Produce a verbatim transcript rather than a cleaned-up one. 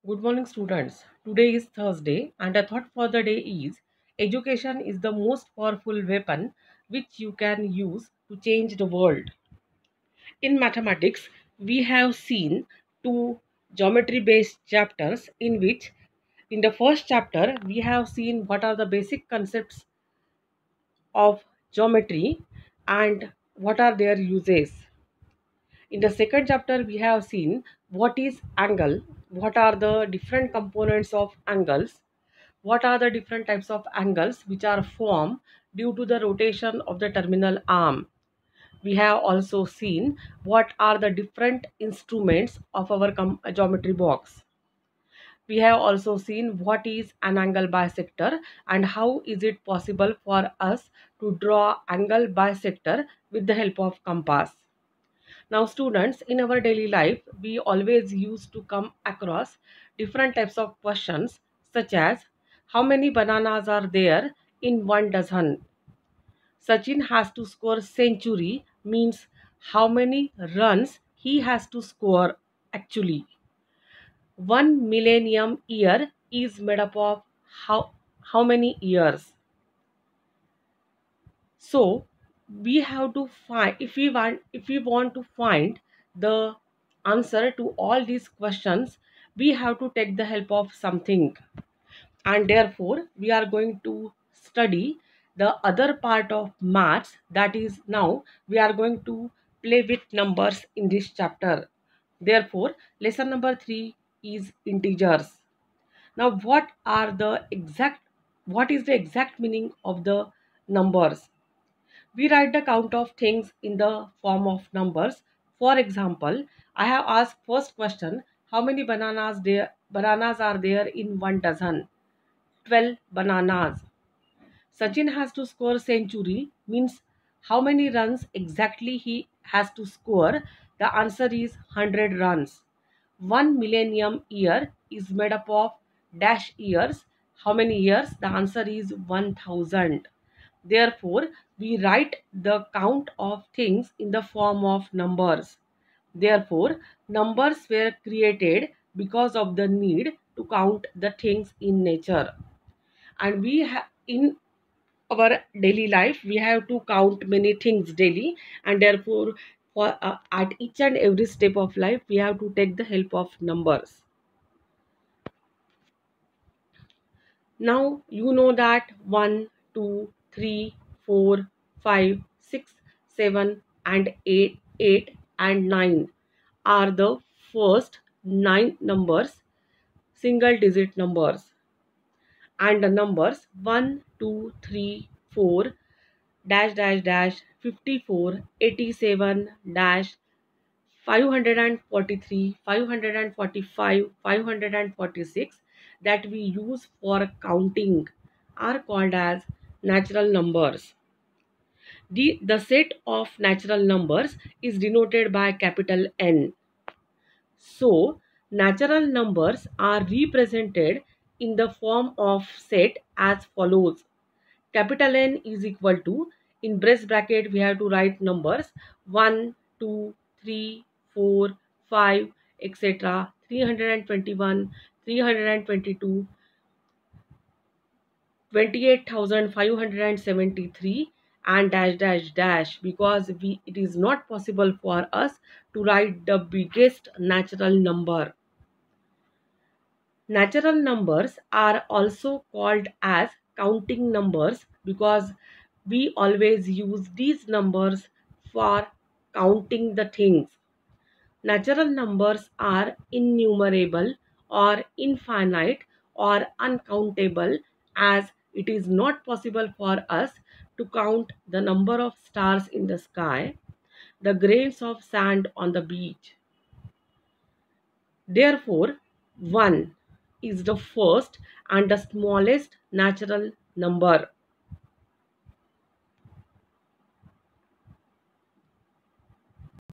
Good morning, students. Today is Thursday, and a thought for the day is education is the most powerful weapon which you can use to change the world. In mathematics, we have seen two geometry based chapters in which, in the first chapter, we have seen what are the basic concepts of geometry and what are their uses. In the second chapter, we have seen what is angle, what are the different components of angles, what are the different types of angles which are formed due to the rotation of the terminal arm. We have also seen what are the different instruments of our geometry box. We have also seen what is an angle bisector and how is it possible for us to draw angle bisector with the help of compass. Now students, in our daily life, we always used to come across different types of questions such as how many bananas are there in one dozen? Sachin has to score century means how many runs he has to score actually. One millennium year is made up of how, how many years? So we have to find if we want if we want to find the answer to all these questions, we have to take the help of something, and therefore we are going to study the other part of maths, that is now we are going to play with numbers in this chapter. Therefore lesson number three is integers. Now what are the exact what is the exact meaning of the numbers? We write the count of things in the form of numbers. For example, I have asked first question, how many bananas there bananas are there in one dozen? twelve bananas. Sachin has to score century means how many runs exactly he has to score? The answer is one hundred runs. One millennium year is made up of dash years. How many years? The answer is one thousand. Therefore, we write the count of things in the form of numbers. Therefore, numbers were created because of the need to count the things in nature. And we have in our daily life, we have to count many things daily, and therefore, for uh, at each and every step of life, we have to take the help of numbers. Now you know that one, two, three, four, five, six, seven, and eight, eight and nine are the first nine numbers, single digit numbers. And the numbers one, two, three, four, dash dash dash, fifty-four, eighty-seven, dash, five hundred forty-three, five hundred forty-five, five hundred forty-six that we use for counting are called as natural numbers. The, the set of natural numbers is denoted by capital N. So, natural numbers are represented in the form of set as follows. Capital N is equal to, in brace bracket we have to write numbers one, two, three, four, five, et cetera, three hundred twenty-one, three hundred twenty-two, twenty-eight thousand five hundred seventy-three, and dash dash dash, because we it is not possible for us to write the biggest natural number. Natural numbers are also called as counting numbers because we always use these numbers for counting the things. Natural numbers are innumerable or infinite or uncountable, as it is not possible for us to count the number of stars in the sky, the grains of sand on the beach. Therefore, one is the first and the smallest natural number.